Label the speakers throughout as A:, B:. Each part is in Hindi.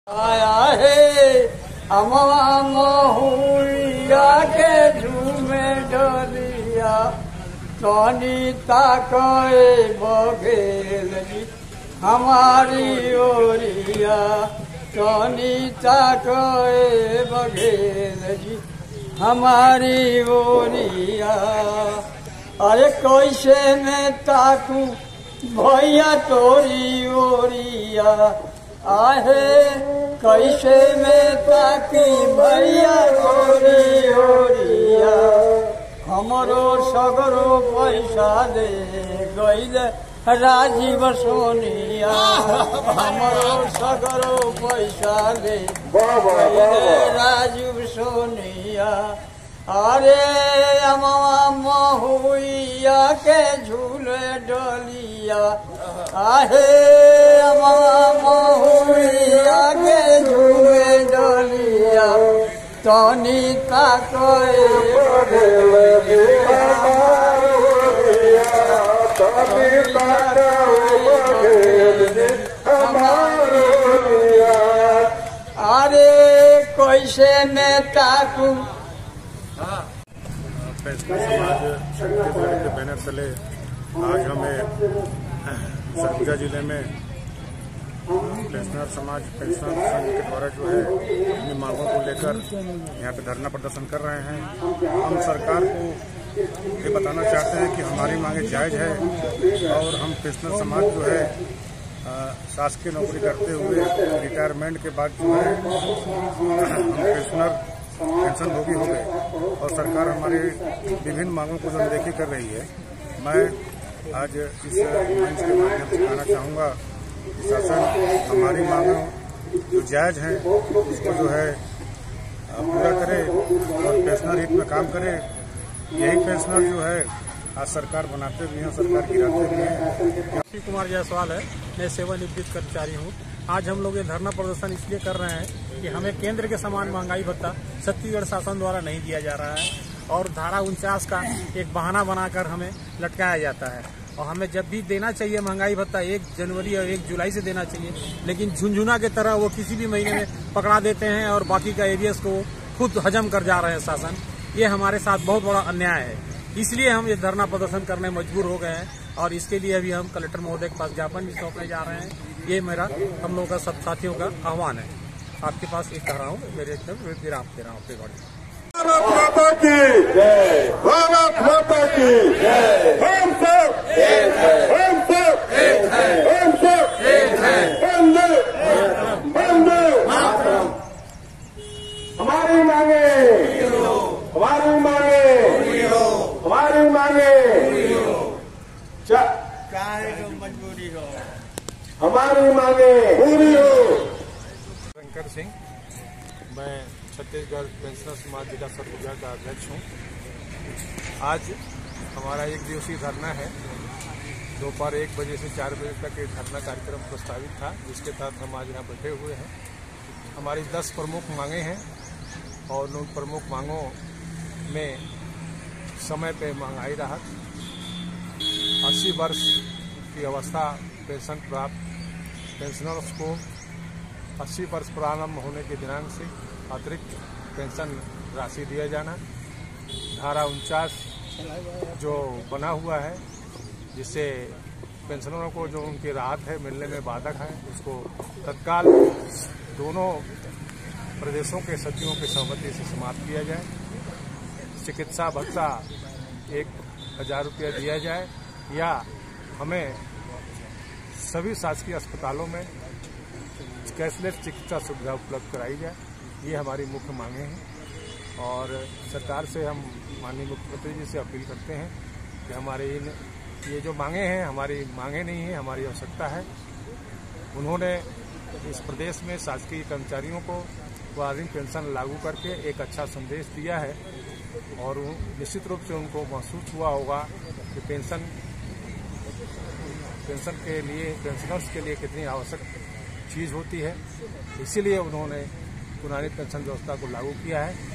A: आया है अमवा महुआ के झूमे डलिया सोनी ताके बघेल जी हमारी ओरिया सोनी ताके बघेल जी हमारी ओरिया। अरे कैसे में ताकू भैया तोरी ओरिया आहे कैसे में ताकी भैया तोरी ओरिया। हमरो सगरो पैसा दे गईल राजीव सोनिया हमरो सगरो पैसा दे गईल राजीव सोनिया। अरे अमवा महुआ के झूले डलिया आहे अमवा महुआ के झूले डलिया तनी ताके अरे कैसे में ताकू।
B: पेंशनर समाज छत्तीसगढ़ के बैनर तले आज हमें सरगुजा जिले में पेंशनर समाज पेंशनर संघ के द्वारा जो है अपनी मांगों को लेकर यहाँ पे धरना प्रदर्शन कर रहे हैं। हम सरकार को ये बताना चाहते हैं कि हमारी मांगे जायज़ है और हम पेंशनर समाज जो है शासकीय नौकरी करते हुए रिटायरमेंट के बाद जो है हम पेंशन भोगी हो गए और सरकार हमारी विभिन्न मांगों को अनदेखी कर रही है। मैं आज इस मंच के माध्यम से कहना चाहूँगा कि शासन हमारी मांगों जो जायज़ हैं उसको जो है पूरा करे और पेंशनर हित में काम करे। यही पेंशनर जो है आज सरकार बनाते भी हैं, सरकार गिराते भी हैं।
C: शिव कुमार जायसवाल है, मैं सेवानिवृत्त कर्मचारी हूँ। आज हम लोग ये धरना प्रदर्शन इसलिए कर रहे हैं कि हमें केंद्र के समान महंगाई भत्ता छत्तीसगढ़ शासन द्वारा नहीं दिया जा रहा है और धारा 49 का एक बहाना बनाकर हमें लटकाया जाता है। और हमें जब भी देना चाहिए महंगाई भत्ता 1 जनवरी और 1 जुलाई से देना चाहिए, लेकिन झुंझुना की तरह वो किसी भी महीने में पकड़ा देते हैं और बाकी का एरियस को खुद हजम कर जा रहे हैं शासन। ये हमारे साथ बहुत बड़ा अन्याय है, इसलिए हम ये धरना प्रदर्शन करने मजबूर हो गए हैं और इसके लिए अभी हम कलेक्टर महोदय के पास ज्ञापन भी सौंपने जा रहे हैं। ये मेरा हम लोगों का सब साथियों का आह्वान है। आपके पास एक कह रहा हूँ, मेरे विराम दे रहा हूँ अपने गाड़ी।
D: भारत माता की जय, भारत माता की जय। हम सब एक है, हम सब एक है, हम सब एक है। वंदे वंदे मातरम। हमारी मांगे हमारी मांगे हमारी मांगे
A: चाहे जो मजबूरी हो
D: हमारी मांगे पूरी हो।
B: शंकर सिंह, मैं छत्तीसगढ़ पेंशनर समाज जिला सरगुजा का अध्यक्ष हूँ। आज हमारा 1 दिवसीय धरना है। दोपहर 1 बजे से 4 बजे तक एक धरना कार्यक्रम प्रस्तावित था, जिसके तहत हम आज यहाँ बैठे हुए हैं। हमारी 10 प्रमुख मांगे हैं और उन प्रमुख मांगों में समय पे महंगाई राहत, 80 वर्ष की अवस्था पेंशन प्राप्त पेंशनर्स को 80 वर्ष प्रारंभ होने के दिनांक से अतिरिक्त पेंशन राशि दिया जाना, धारा 49 जो बना हुआ है जिससे पेंशनरों को जो उनकी राहत है मिलने में बाधक है, उसको तत्काल दोनों प्रदेशों के सचिवों की सहमति से समाप्त किया जाए। चिकित्सा भत्ता 1000 रुपया दिया जाए या हमें सभी शासकीय अस्पतालों में कैशलेस चिकित्सा सुविधा उपलब्ध कराई जाए। ये हमारी मुख्य मांगे हैं और सरकार से हम माननीय मुख्यमंत्री जी से अपील करते हैं कि हमारे ये जो मांगे हैं हमारी मांगे नहीं है, हमारी आवश्यकता है। उन्होंने इस प्रदेश में शासकीय कर्मचारियों को वार्षिक पेंशन लागू करके एक अच्छा संदेश दिया है और निश्चित रूप से उनको महसूस हुआ होगा कि पेंशन के लिए पेंशनर्स के लिए कितनी आवश्यक चीज़ होती है। इसीलिए उन्होंने पुरानी पेंशन व्यवस्था को लागू किया है।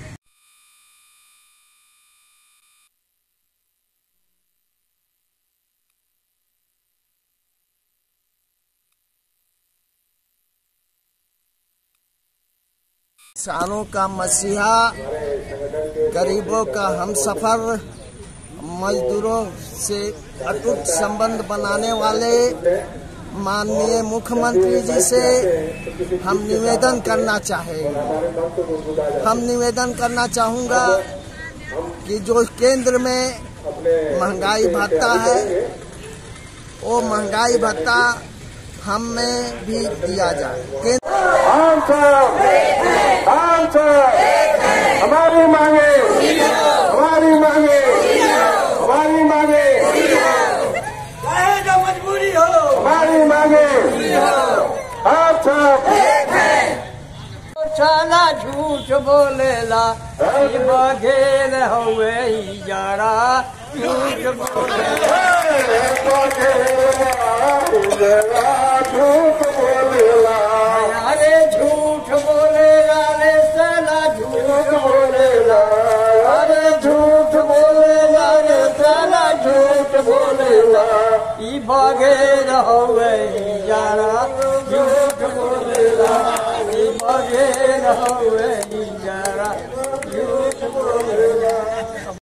A: किसानों का मसीहा, गरीबों का हमसफर, मजदूरों से अटूट संबंध बनाने वाले माननीय मुख्यमंत्री जी से हम निवेदन करना चाहूँगा कि जो केंद्र में महंगाई भत्ता है, वो महंगाई भत्ता हमें भी दिया जाए।
D: हमारी मांगे
A: जो मजबूरी हो,
D: हमारी मांगे
A: साला झूठ बोलेला, बघेर हुए यारा, झूठ बोलेला, अरे झूठ बोलेला रे साला, झूठ बोलेला, अरे झूठ बोलेला रे साला, झूठ बोलेला, ई बघेर हुए यारा, झूठ बोलेला।